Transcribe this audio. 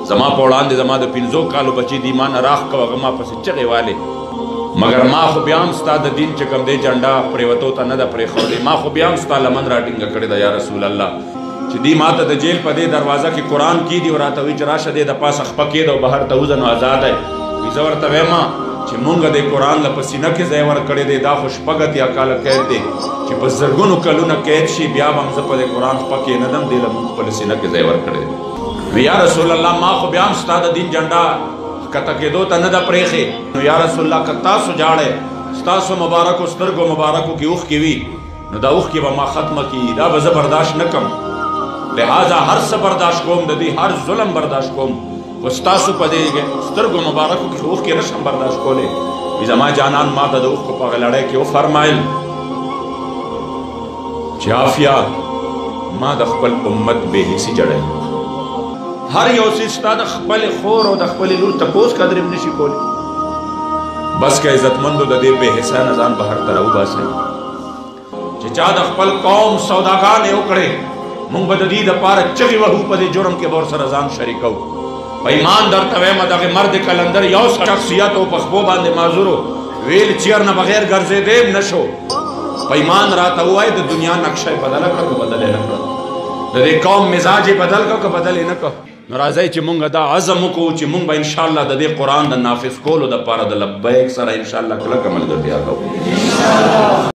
زما په وړاندې زما د 15 کالو بچي دي ما نه راخ کوه هغه ما پسې چغې والې مګر ما خو بیا هم ستا د دین چې کوم دی جنډا پرېوتو ته نه ده پرېښودې ما خو بیا هم ستا لمن راټینګه کړې ده یا رسول الله چې دی ما ته د جیل په دې دروازه کې قرآن کېدي او راته وایي چې راشه دی د پاسه خپه کېده او بهر ته وځه نو ازاد دی وایي زه ورته وایم چې مونږ د قرآن له په سینه کې ځای ورکړی دی دا خو شپږ اتیا کاله قید دی چې په زرګونو کلونه قید شي بیا به هم زه په دې قرآن خپه کېنهدم دی له مونږ خپله سینه کې ځای ورکړی دی وی یا رسول الله ما خو بیا هم ستا د دین جنډا ښکته کېدو ته نه ده پرېښې نو یا رسول الله که تاسو جاړئ ستاسو مبارکو سترګو مبارکو کې اوښکې وي نو دا اوښکې به ما ختمه کړي دا به زه برداشت نه کړم لہذا هر څه برداشت کوم د دې هر ظلم برداشت کوم خو ستاسو په دې سترګو مبارکو کې اوښکې نه شم برداشت کولی وي زما جانان ما ته د اوښکو په هغه لړۍ کې وفرمایل چې عافیه ما د خپل امت بې حسي جړی هر یو څیز ستا د خپلې خور او د خپلې لور تپوس قدر هم نشي کولی بس که عزتمندو د دې بې حسه نه ځان بهر ته راوباسئ چې چا د خپل قوم سوداګانې وکړې مونږ به د دې دپاره چغې وهو په دې جرم کې به ورسره ځان شریکو په ایمان درته وایم دغه مرد کلندر یو شخصیت او په خپو باندې معذور ویل چیر نه بغیر ګرځېدی نه شو په ایمان راته ووایه د دنیا نقشه یې بدله کړه که بدل یې نه کړه د دې قوم مزاج یې بدل کړه که بدل یې نه کړه نو راځئ چې مونږ دا عزم وکړو چې مونږ به انشاءالله د دې قرآن د نافذ کولو دپاره د لبیک سره انشاءالله کلکه ملګرتیا کوو